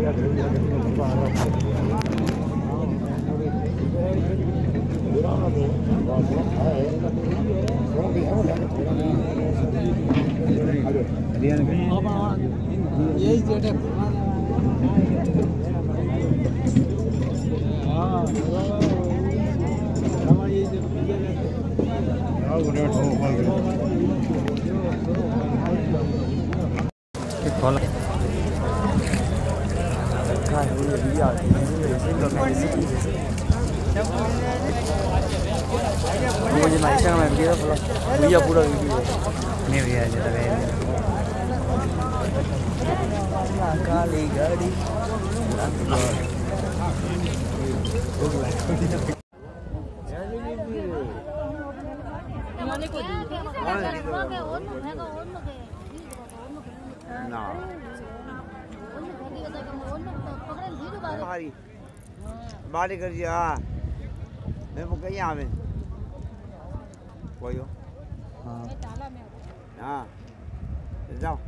यही जेट है मुझे माइक में वीडियो पूरा वीडियो नहीं भैया काली गाड़ी बारी कर दिया मैं वो कहीं आवे कोई हो हाँ जाओ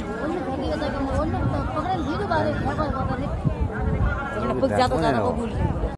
ज्यादा